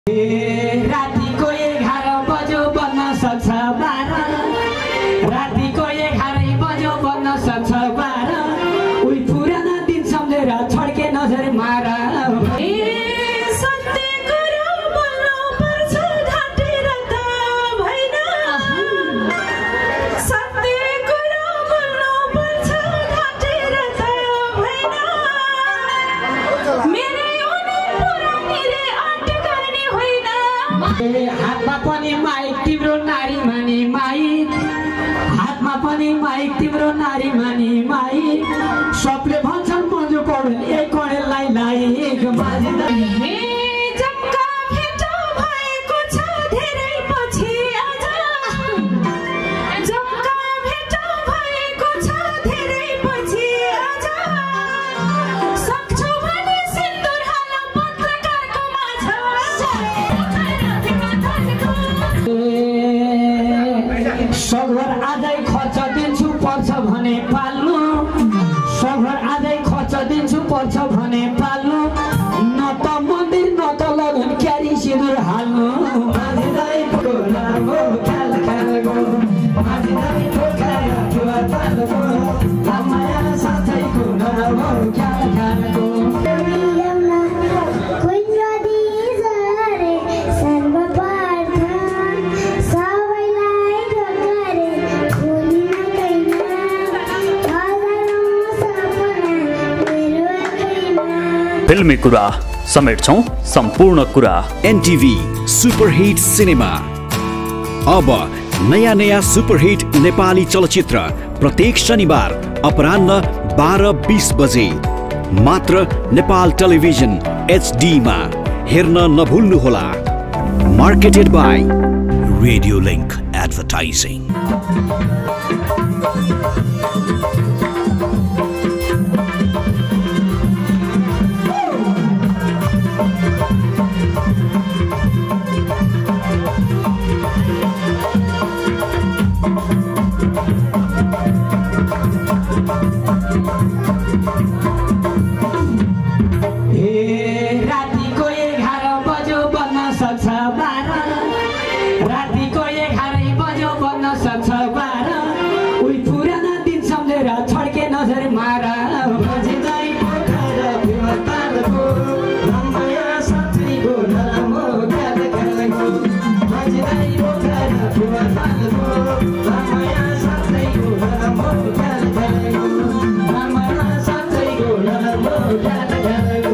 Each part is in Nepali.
रातिको 11 बज्यो बन्न सक्छ 12 रातिको 11 बज्यो बन्न सक्छ 12 उही पुराना दिन सम्झेर छड्के नजर मार हातमा पनि माइक तिम्रो नारी मानी माइक हातमा पनि माइक तिम्रो नारी मानी माइक सबले भन्छन् मन्जु पौडेल एक कडेललाई लाइक माझी सघर आजै खर्च दिन्छु पर्छ भने पाल्नु सघर आजै खर्च दिन्छु पर्छ भने पाल्नु न त मन्दिर न त लगन क्यारी सिँदुर हाल्नु माझीलाई पोखरा हो ख्याल ख्यालको माझीलाई पोखरा जुवा तालको माया साथैको नरम हो ख्याल ख्यालको फिल्मी कुरा समेट्छौं सम्पूर्ण कुरा। एनटिभी सुपरहिट सिनेमा अब नयाँ सुपरहिट नेपाली चलचित्र प्रत्येक शनिबार अपराह्न 12:20 बजे मात्र नेपाल टेलिभिजन HD मा हेर्न नभुल्नुहोला। Marketed by radio link advertising. रातिको 11 बज्यो बन्न सक्छ 12 रातिको 11 बज्यो बन्न सक्छ 12 उही पुराना दिन सम्झेर छड्के नजर मार माझीलाई पोखरा जुवा तालको माया साथैको नरम हो ख्याल ख्यालको माझीलाई पोखरा जुवा तालको माया साथैको नरम हो ख्याल ख्यालको माया साथैको नरम हो ख्याल ख्यालको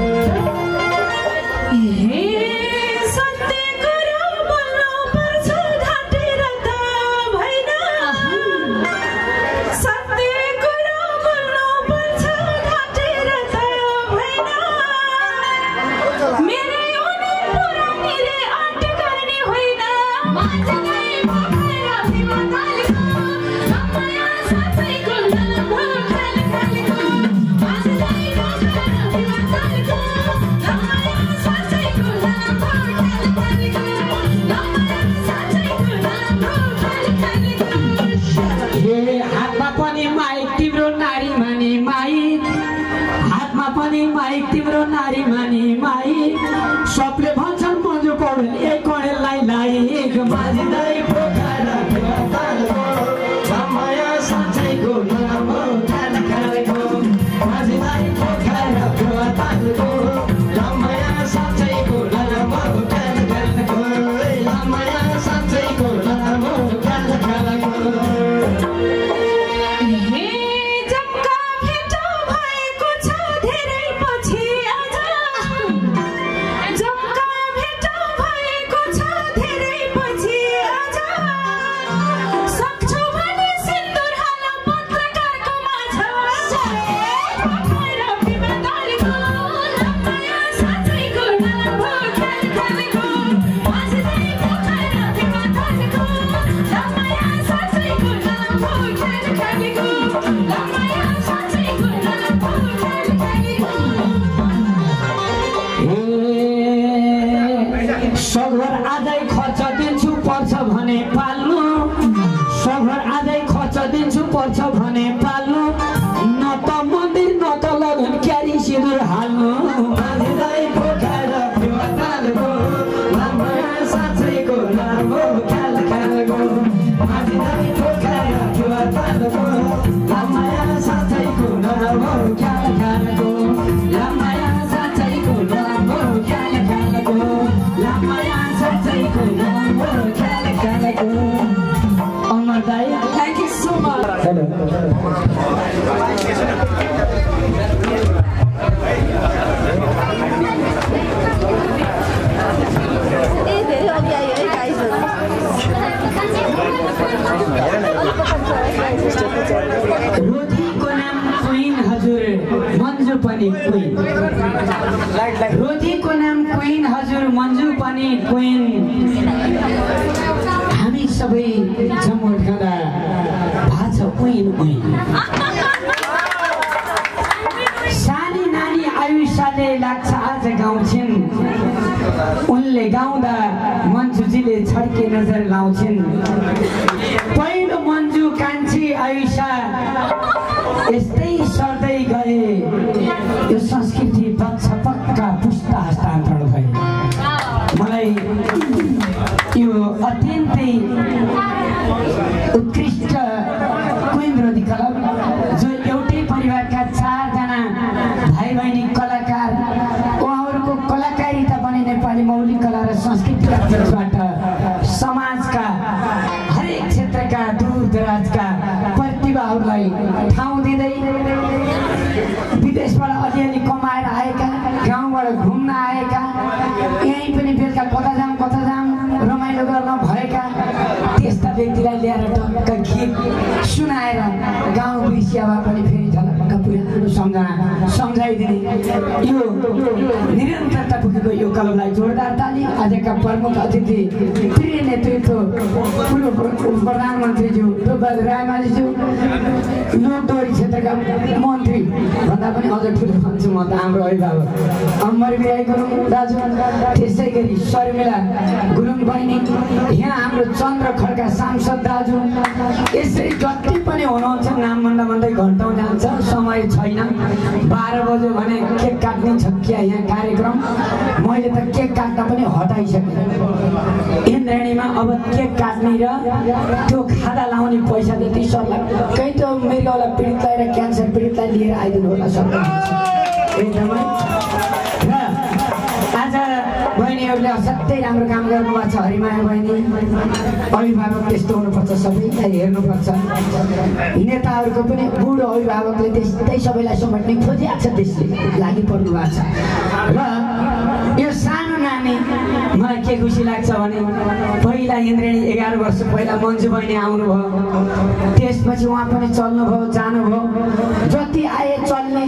हातमा पनि माइक तिम्रो नारी मानी माइक हातमा पनि माइक तिम्रो नारी मानी माइक सबले भन्छन् मन्जु पौडेल एक कडेललाई लाइक माझीलाई पोखरा जुवा तालको माया साथैको नरम हो ख्याल ख्यालको माझीलाई पोखरा जुवा तालको माया साथैको नरम हो ख्याल ख्यालको माया साथैको नरम हो ख्याल ख्यालको सघर आजै खर्च दिन्छु पर्छ भने पाल्नु सघर आजै खर्च दिन्छु पर्छ भने पाल्नु न त मन्दिर न त लगन क्यारी सिँदुर हाल्नु माझीलाई पोखरा जुवा तालको पनि क्वीन हामी सबै जमोट खाँदा भाछ क्वीन क्वीन सानी नानी आयुषाले लाग्छ आज गाउँछिन् उनले गाउँदा मन्जुजीले छड्के नजर लाउँछिन् पहिलो मन्जु कान्छी आयुषा यस्तै सर्दै गए यो संस्कृति पक्का पुस्ता हस्तान्तरण भए मलाई यो अत्यन्तै उत्कृष्ट क्वीन रोधी क्लब जो एउटै परिवारका 4 जना भाइ बहिनी कलाकार उहाँहरूको कलाकारिता पनि नेपाली मौलिक कला र संस्कृतिका पक्षबाट समाजका हरेक क्षेत्रका दूरदराजका प्रतिभाहरूलाई ठाउँ दिँदै विदेशबाट अलिअलि कमाएर आएका गाउँबाट घुम्न आएका यहीँ पनि बेलुका कता जाम रमाइलो गर्न भएका त्यस्ता व्यक्तिलाई ल्याएर टक्क गीत सुनाएर गाउँ विषयमा पनि फेरि झलक्क पुरानो सम्झना सम्झाइदिने यो निरन्तरता पुगेको यो क्लबलाई जोरदार ताली। आजका प्रमुख अतिथि प्रिय नेतृत्व पूर्व प्रधानमन्त्रीज्यू टोकबहादुर रायमाझीज्यू लोकडोरी क्षेत्रका मन्त्री भन्दा पनि अझ ठुलो भन्छु म त हाम्रो अभिभावक अमर बिराई गुरुङ दाजु त्यसै गरी शर्मिला गुरुङ बहिनी यहाँ हाम्रो चन्द्र खड्का सांसद दाजु यसरी जति पनि हुनुहुन्छ नाम भन्दै घन्टौँ जान्छ समय छैन 12 बज्यो भने केक काट्ने छ क्या यहाँ कार्यक्रम मैले त केक काट्न पनि हटाइसकेँ इन्द्रेणीमा अब केक काट्ने र त्यो खादा लाउने पैसा जति सर्ला कहीँ त मृगौला पीडितलाई र क्यान्सर पीडितलाई लिएर आइदिनु होला सरकार एकदमै र आज बहिनीहरूले असाध्यै राम्रो काम गर्नुभएको छ हरिमाया बहिनी अभिभावक त्यस्तो हुनुपर्छ सबैलाई हेर्नुपर्छ नेताहरूको पनि बुढो अभिभावकले त्यस्तै सबैलाई समेट्ने खोजिएको छ त्यसले लागि पर्नु भएको छ र यो सानो नानी मलाई के खुसी लाग्छ भने पहिला इन्द्रेणी 11 वर्ष पहिला मन्जु बहिनी आउनुभयो त्यसपछि उहाँ पनि चल्नुभयो जानुभयो जति आए चल्ने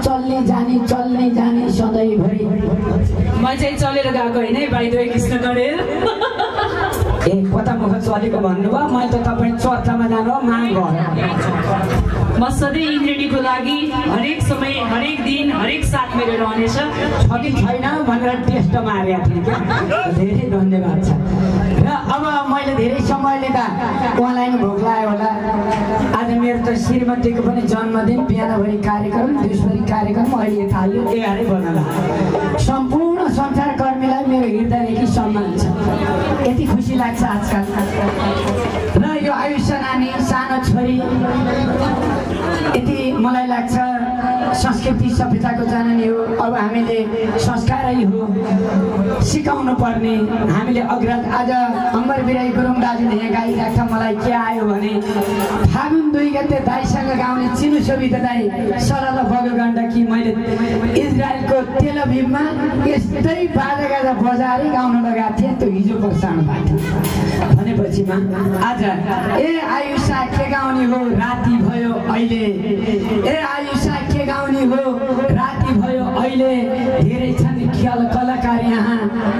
जाने सधैँभरि म चाहिँ चलेर गएको होइन है भाइ दुई कृष्ण गणेर ए कता मुख चलेको भन्नुभयो मैले त तपाईँ चर्चामा जानु माग घर म सधैँ इन्द्रेणीको लागि हरेक समय हरेक दिन हरेक साथ मेरो रहनेछ छ कि छैन भनेर टेस्ट मारेको थिएँ क्या धेरै धन्यवाद छ र अब मैले धेरै समय लिँदा उहाँलाई पनि भोक लाग्यो होला आज मेरो त श्रीमतीको पनि जन्मदिन बिहानभरि कार्यक्रम दिउँसभरि कार्यक्रम अहिले थाल्यो 11 बज्न सम्पूर्ण सञ्चारकर्मीलाई मेरो हृदयदेखि सम्मान छ यति खुसी लाग्छ आजकल र यो आयुष्य नानी सानो छोरी यति मलाई लाग्छ संस्कृति सभ्यताको जननी हो अब हामीले संस्कारै हो सिकाउनु पर्ने हामीले अग्रज आज अमर बिराई गुरुङ दाजुले यहाँ गाइरहेको छ मलाई के आयो भने फागुन 2 गते दाइसँग गाउने चिनु सोभित दाइ सरल बग्यो गण्डकी मैले इजरायलको तेल अभिवमा यस्तै बाजागाजा बजारी गाउन लगाएको थिएँ त्यो हिजो सानो बाटो भनेपछि आज ए आयुषा के गाउने हो राति भयो अहिले ए आयुषा के गाउने हो राति भयो अहिले धेरै छन् ख्याल कलाकार यहाँ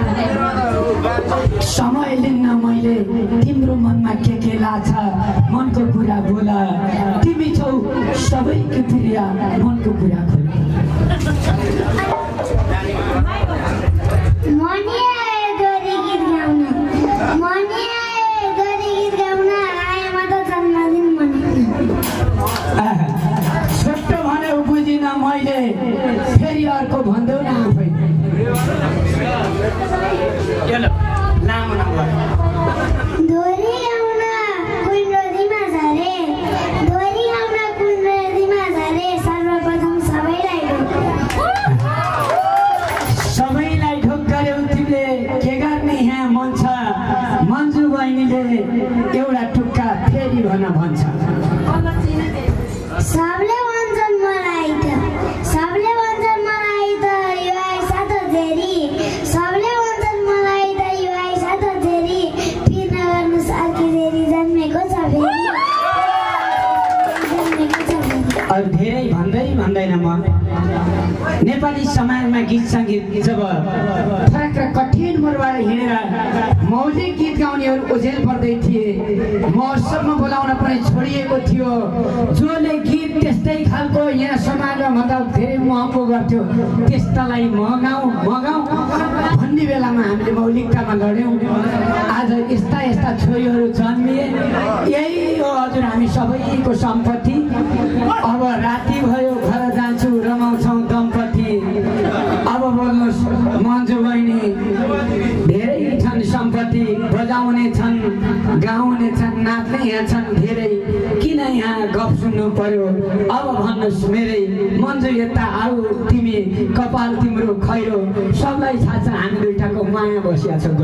समय लिन्न मैले तिम्रो मनमा के लाछ मनको कुरा बोला तिमी छौ सबैको प्रिय मनको कुरा खोल छोटो भने बुझिन मैले फेरि अर्को भन्दै न आफै लामो नम्बर दोरी आउन कुण्डलीमा झरे दोरी आउन कुण्डलीमा झरे सर्वप्रथम सबैलाई ढोक गर्यौ तिमीले के गर्ने यहाँ मन छ मन्जु बहिनीले एउटा टुक्का फेरि भन भन्छ सबले भन्छन् मलाई त यो आइसा त धेरै सबले भन्छन् मलाई त यो आइसा त धेरै पिर नगर्नु सार्की धेरै जन्मेको छ फेरि अरू धेरै भन्दै भन्दैन म नेपाली समाजमा गीत सङ्गीत जब फरक र कठिन मोडबाट हिँडेर मौलिक गीत गाउनेहरू ओझेल पर्दै थिए महोत्सवमा बोलाउन पनि छोडिएको थियो जसले गीत त्यस्तै खालको यहाँ समाजमा भन्दा धेरै महँगो गर्थ्यो त्यस्तालाई मगाऊ भन्ने बेलामा हामीले मौलिकतामा लड्यौँ आज यस्ता यस्ता छोरीहरू जन्मिए यही हो हजुर हामी सबैको सम्पत्ति अब राति भयो घर जान्छु रमाउँछौँ दम्पति अब बोल्नुहोस् मन्जु बहिनी धेरै छन् सम्पत्ति बजाउने छन् गाउने छन् नाच्ने यहाँ छन् धेरै किन यहाँ गफ सुन्नु पर्यो अब भन्नुहोस् मेरै मन्जु यता आऊ तिमी कपाल तिम्रो खैरो सबलाई थाहा छ हामी दुईटाको माया बसिया छ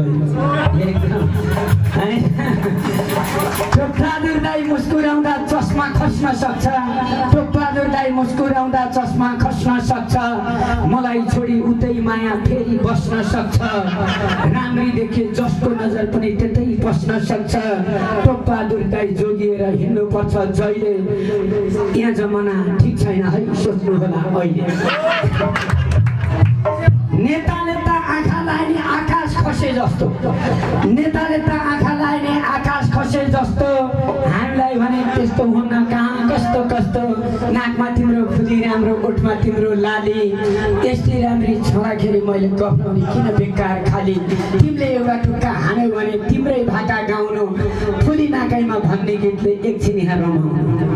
टोपबहादुर दाइ मुस्कुराउँदा चस्मा खस्न सक्छ टोपबहादुर दाइ मुस्कुराउँदा चस्मा खस्न सक्छ मलाई छोडी उतै माया फेरि बस्न सक्छ राम्री देखे जसको नजर पनि त्यतै बस्न सक्छ टोपबहादुर दाइ जोगिएर हिँड्नुपर्छ जहिले यहाँ जमाना ठिक छैन है सोच्नु होला अहिले नेताले त आँखा लाइने आकाश खसे जस्तो नेताले त आँखा लाइने आकाश खसे जस्तो हामीलाई भने त्यस्तो हुन्न कहाँ कस्तो कस्तो नाकमा तिम्रो फुली राम्रो ओठमा तिम्रो लाली यस्तै राम्री छोराखेरि मैले गफ्लाउने किन बेकार खाली तिमीले एउटा टुक्का हान्यो भने तिम्रै भाका गाउनु फुली नाकैमा भन्ने गीतले एकछिन यहाँ रमाउनु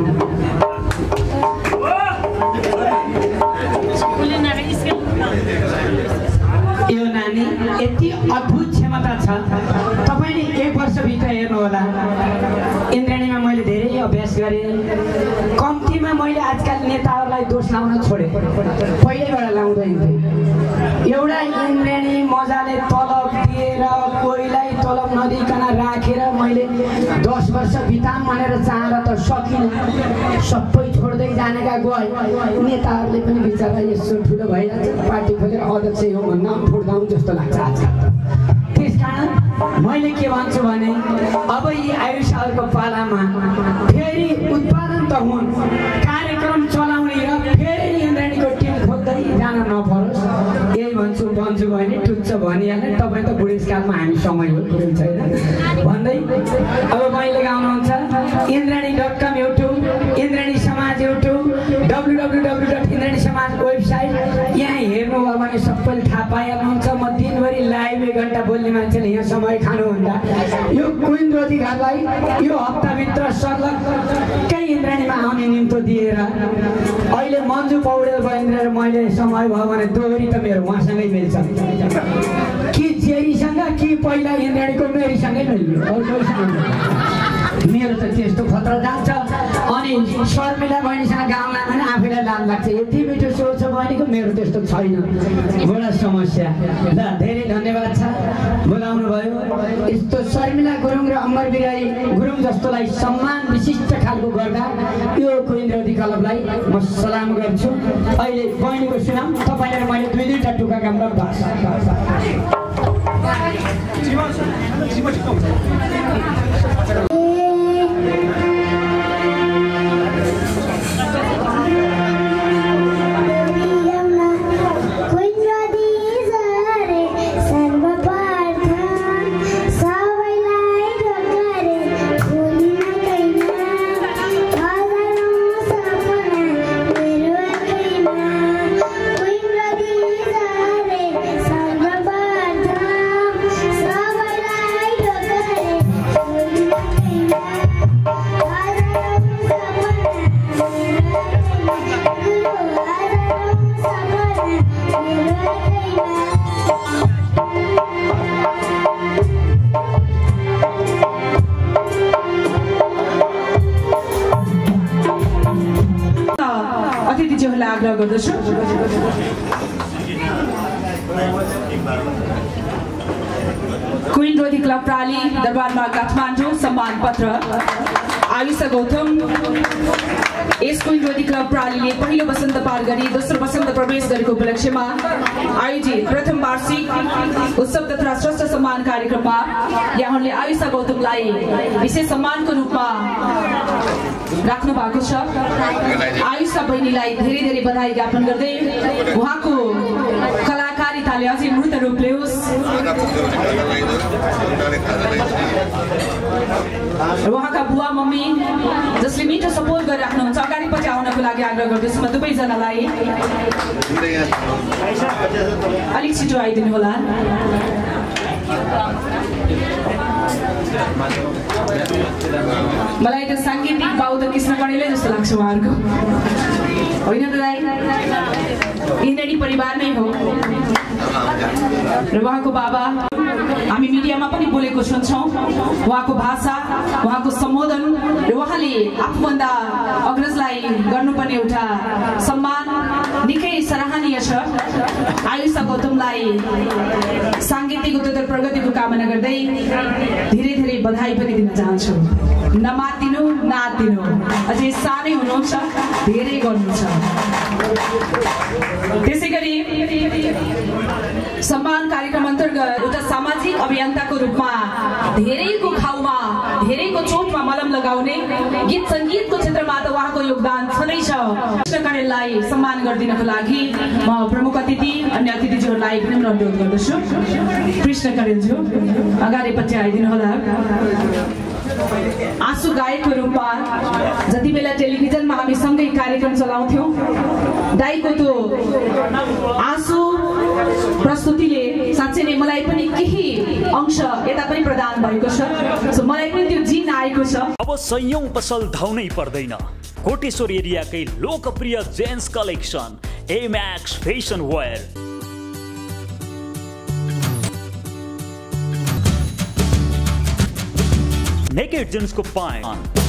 यो नानी यति अद्भुत क्षमता छ तपाईले 1 वर्षभित्र हेर्नु होला इन्द्रणीमा मैले धेरै अभ्यास गरेँ कम्तीमा मैले आजकल नेताहरूलाई दोष लाउन छोडेँ पहिल्यैबाट लाउँदैन एउटा इन्द्रणी मजाले तलब दिएर कोहीलाई तलब नदिकन राखेर मैले 10 वर्ष बिताम भनेर चाहेर त सकिन सबै छोड्दै जानेका गए नेताहरूले पनि बिचारा यसो ठुलो भइरहेछ पार्टी खोलेर अध्यक्ष हो भन्न फुट्दाउँ जस्तो लाग्छ आजकल त्यसकारण मैले के भन्छु भने अब यी आयुषहरूको पालामा फेरि उत्पादन त हुन् कार्यक्रम चलाउने र फेरि इन्द्रणीको टिम खोज्दै जान नपरोस् यही भन्छु भन्छु भने टुच्छ भनिहाल्ने तपाईँ त बुढेसकालमा हामी समय हो कुरै छैन भन्दै अब मैले गाउनुहुन्छ इन्द्रणी.com युट्युब इन्द्रणी समाज युट्युब www.indranishsamaj वेबसाइट यहाँ हेर्नुभयो भने सबैले थाहा पाइहाल्नुहुन्छ म दिनभरि लाइभ 1 घण्टा बोल्ने मान्छेले यहाँ समय खानुभन्दा यो क्विन रोजगारलाई यो हप्ताभित्र सर्लक्कै इन्द्रणीमा आउने निम्तो दिएर अहिले मन्जु पौडेल बहिनी मैले समय भयो भने दोहोरी त मेरो उहाँसँगै मिल्छ कि जेरीसँग कि पहिला इन्द्रणीको मेरीसँगै मिल्यो मेरो त त्यस्तो खतरा जान्छ अनि शर्मिला बहिनीसँग गाउँमा भने आफैलाई लाज लाग्छ यति मिठो स्वर छ बहिनीको मेरो त्यस्तो छैन बडा समस्या ल धेरै धन्यवाद छ बोलाउनु भयो यस्तो शर्मिला गुरुङ र अमर बिराई गुरुङ जस्तोलाई सम्मान विशिष्ट खालको गर्दा यो कुइन्द्रवती क्लबलाई म सलाम गर्छु अहिले बहिनीको सुनाम तपाईलाई मैले 2-2टा टुक्का गाम्रा बास आग्रह गर्दछु क्विन रोधी क्लब प्राली दरबारमा काठमाडौँ सम्मान पत्र आयुषा गौतम यसको विरोधी क्लब प्रालीले पहिलो वसन्त पार गरी दोस्रो वसन्त प्रवेश गरेको उपलक्ष्यमा आयोजित प्रथम वार्षिक उत्सव तथा श्रेष्ठ सम्मान कार्यक्रममा यहाँले आयुषा गौतमलाई विशेष सम्मानको रूपमा राख्नु भएको छ। आयुषा बहिनीलाई धेरै धेरै बधाई ज्ञापन गर्दै उहाँको कलाकारिताले अझै मूर्त रूप ल्याओस् र उहाँका बुवा मम्मी जसले मिठो सपोर्ट गरिराख्नुहुन्छ अगाडिपट्टि आउनको लागि आग्रह गर्दैछु म दुवैजनालाई अलिक छिटो आइदिनु होला। मलाई त साङ्गीतिक बाउ त कृष्ण कणेलै जस्तो लाग्छ उहाँहरूको होइन त दाइ इन्द्रेणी परिवार नै हो र उहाँको बाबा हामी मिडियामा पनि बोलेको सुन्छौँ उहाँको भाषा उहाँको सम्बोधन र उहाँले आफूभन्दा अग्रजलाई गर्नुपर्ने एउटा सम्मान निकै सराहनीय छ। आयुषा गौतमलाई साङ्गीतिक उत्तरोत्तर प्रगतिको कामना गर्दै धेरै धेरै बधाई पनि दिन चाहन्छु। नमातिनु नातिनु अझै सानै हुनुहुन्छ धेरै गर्नुहुन्छ। त्यसै गरी सम्मान कार्यक्रम अन्तर्गत एउटा सामाजिक अभियन्ताको रूपमा धेरैको घाउमा धेरैको चोटमा मलम लगाउने गीत सङ्गीतको क्षेत्रमा त उहाँको योगदान छँदैछ। कृष्ण कणेललाई सम्मान गरिदिनको लागि म प्रमुख अतिथि अन्य अतिथिज्यूहरूलाई विनम्र अनुरोध गर्दछु। कृष्ण कणेलज्यू अगाडिपट्टि आइदिनु होला। आँसु गायकको रूपमा जति बेला टेलिभिजनमा हामी सँगै कार्यक्रम चलाउँथ्यौँ दाइको त्यो आँसु प्रस्तुतिले साँच्चै नै मलाई पनि केही अंश यता पनि प्रदान भएको छ। सो मलाई पनि त्यो जिन आएको छ। अब सयौं पसल धाउनै पर्दैन। कोटेश्वर एरियाकै लोकप्रिय gents collection Emax fashion wear naked जेन्सको प्यान्ट